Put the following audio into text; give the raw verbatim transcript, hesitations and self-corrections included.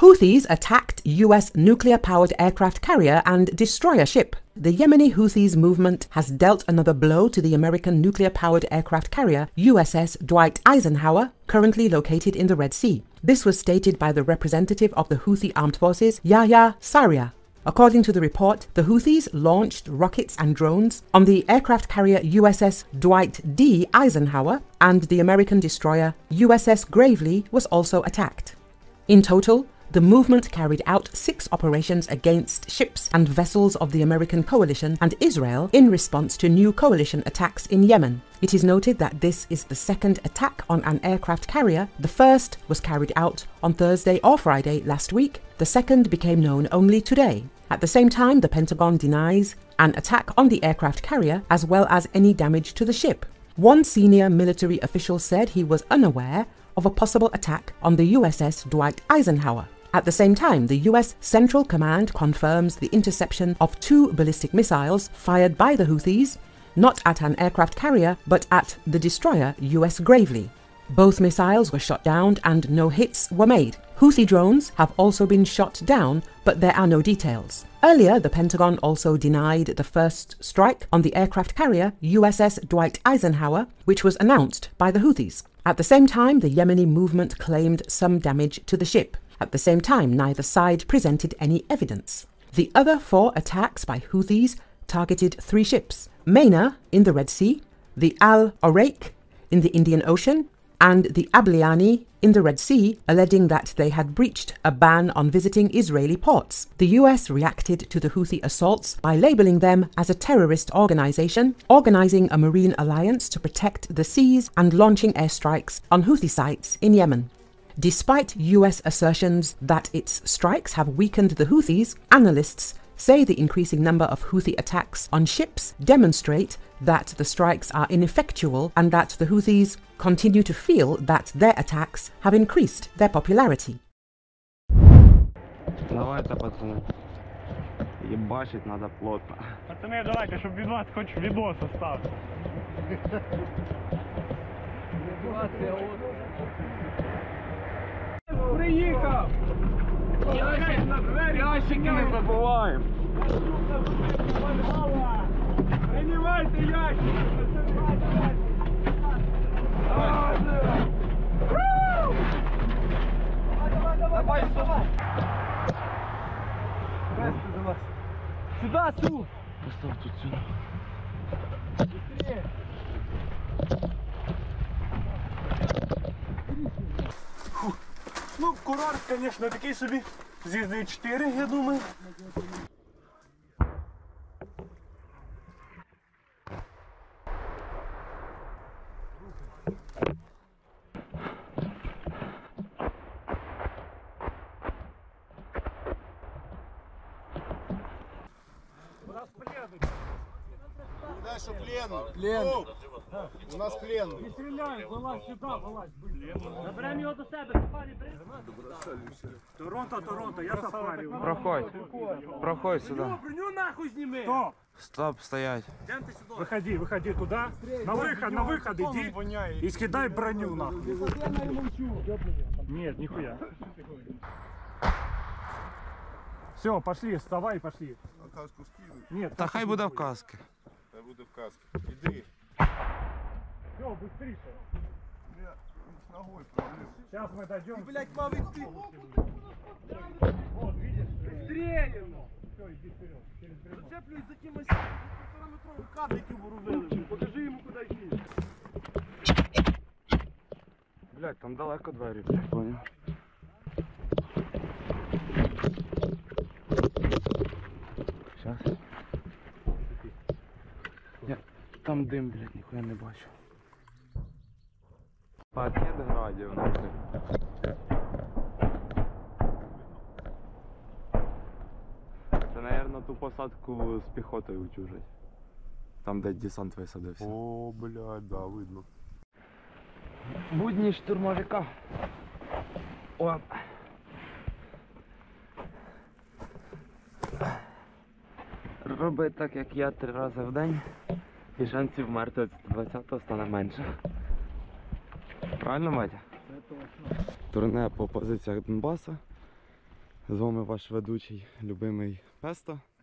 Houthis attacked U S nuclear-powered aircraft carrier and destroyer ship. The Yemeni Houthis movement has dealt another blow to the American nuclear-powered aircraft carrier U S S Dwight Eisenhower, currently located in the Red Sea. This was stated by the representative of the Houthi armed forces, Yahya Sarria. According to the report, the Houthis launched rockets and drones on the aircraft carrier U S S Dwight D. Eisenhower, and the American destroyer U S S Gravely was also attacked. In total, the movement carried out six operations against ships and vessels of the American coalition and Israel in response to new coalition attacks in Yemen. It is noted that this is the second attack on an aircraft carrier. The first was carried out on Thursday or Friday last week. The second became known only today. At the same time, the Pentagon denies an attack on the aircraft carrier as well as any damage to the ship. One senior military official said he was unaware of a possible attack on the U S S Dwight Eisenhower. At the same time, the U S Central Command confirms the interception of two ballistic missiles fired by the Houthis, not at an aircraft carrier, but at the destroyer U S Gravely. Both missiles were shot down and no hits were made. Houthi drones have also been shot down, but there are no details. Earlier, the Pentagon also denied the first strike on the aircraft carrier U S S Dwight Eisenhower, which was announced by the Houthis. At the same time, the Yemeni movement claimed some damage to the ship. At the same time, neither side presented any evidence. The other four attacks by Houthis targeted three ships: Maina in the Red Sea, the Al Oraik in the Indian Ocean, and the Abliani in the Red Sea, alleging that they had breached a ban on visiting Israeli ports. The U S reacted to the Houthi assaults by labeling them as a terrorist organization, organizing a marine alliance to protect the seas and launching airstrikes on Houthi sites in Yemen. Despite U S assertions that its strikes have weakened the Houthis, analysts say the increasing number of Houthi attacks on ships demonstrate that the strikes are ineffectual and that the Houthis continue to feel that their attacks have increased their popularity. Давайте, пацаны. Ебашить надо плотно. Пацаны, давайте, щоб від вас хоч відос остався. Приїхав! Ящики не забуваємо. Приймайте ящики! Давай, давай. Сюда, сюда! Постав тут сюди. Ну, курорт, звісно, такий собі. З'їздив чотири, я думаю. У нас пленный. Передай, что пленный. Пленный. У нас пленный. Не стреляй, вылазь сюда, вылазь. Заберем його до себе, Сафарі, бери. Торонто, Торонто, я Сафарі. Проходь. Проходь сюди. Броню нахуй зніми. Стоп. Стоп, стоять. Выходи, выходи туда. На выход, на выход иди. И скидай броню нахуй. Нет, нихуя. Все, пошли, вставай, пошли. А каску скинуть? Нет. Та хай буде в каски. Я буду в каске. Иди. Все, быстрее. Я с ногой проблем. Сейчас мы дойдем. Блять, Павик, ты. Вот, видишь? Быстрее! Все, иди вперед. Через бревно. Зацеплюсь за кимось півтораметровий кабель, який ворувили. Покажи йому, куди йти. Блять, там далеко двері, блять, понял. Сейчас. Я... Там дим, блять, ніхуя не бачу. Пакет градів, нахуй. Це, наверное, ту посадку з піхотою учужать. Там, де десант висадився. О, блядь, да, видно. Будні штурмовика. Оп. Роби так, як я, три рази в день, і шансів вмерти від двадцятого стане менше. Правильно, Матя? Турне по позиціях Донбаса. З вами ваш ведучий любимий Песто.